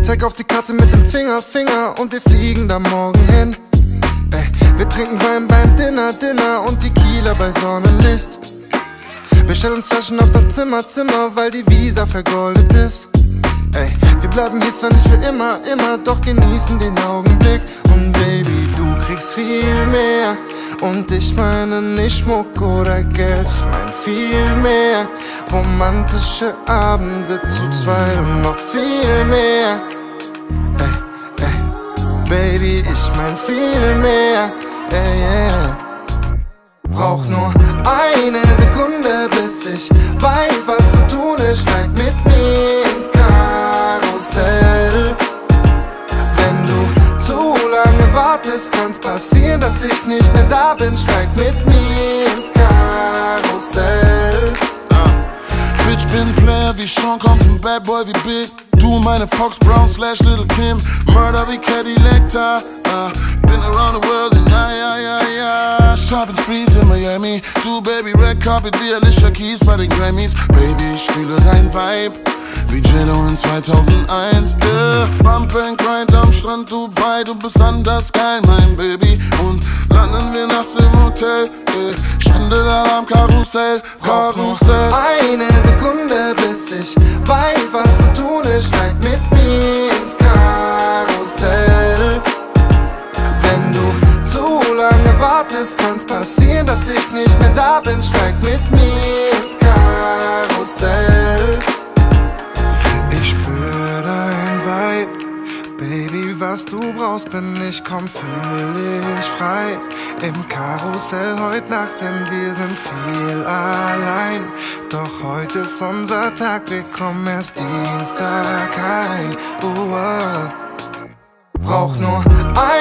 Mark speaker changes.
Speaker 1: Zeig auf die Karte mit dem Finger und wir fliegen da morgen hin. Ey, wir trinken Wein beim Dinner und Tequila bei Sonnenlicht. Wir stellen uns Flaschen auf das Zimmer, weil die Visa vergoldet ist. Ey, wir bleiben hier zwar nicht für immer, doch genießen den Augenblick. Und Baby, du kriegst viel mehr. Und ich meine nicht Schmuck oder Geld, ich mein viel mehr. Romantische Abende zu zweit und noch viel mehr. Baby, ich mein viel mehr. Yeah. Brauch nur eine Sekunde, bis ich weiß, was zu tun ist. Steig mit mir ins Karussell. Wenn du zu lange wartest, kann's passieren, dass ich nicht mehr da bin. Steig mit mir ins Karussell.
Speaker 2: Bitch, bin Player wie Sean, komm vom Bad Boy wie Big. Du meine Fox Brown / Little Kim. Murder wie Cadillac. Been around the world and Shopping sprees in Miami. Du Baby, Red Carpet wie Alicia Keys bei den Grammys. Baby, ich fühle dein Vibe wie J-Lo in 2001. Bump and Grind am Strand Dubai. Du bist anders geil, mein Baby. Und landen wir nachts im Hotel. Stunde da am Karussell.
Speaker 1: Brauch nur eine Sekunde, bis ich weiß, was zu tun ist. Steig mit mir ins Karussell. Wenn du zu lange wartest, kann's passieren, dass ich nicht mehr da bin. Steig mit mir ins Karussell. Ich spür dein Vibe, Baby, was du brauchst, bin ich, komm, fühl ich frei. Im Karussell heute Nacht, denn wir sind viel allein. Doch heute ist unser Tag, wir kommen erst Dienstag heim. Brauch nur